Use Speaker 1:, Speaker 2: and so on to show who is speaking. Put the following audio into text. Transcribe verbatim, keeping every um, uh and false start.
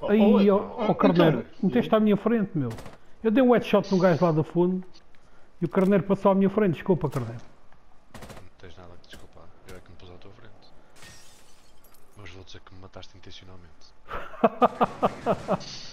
Speaker 1: Aí, ó, ó Carneiro, meteste à minha frente, meu. Eu dei um headshot no gajo lá do fundo e o Carneiro passou à minha frente. Desculpa, Carneiro.
Speaker 2: Não tens nada que desculpar. Eu é que me pus à tua frente. Mas vou dizer que me mataste intencionalmente.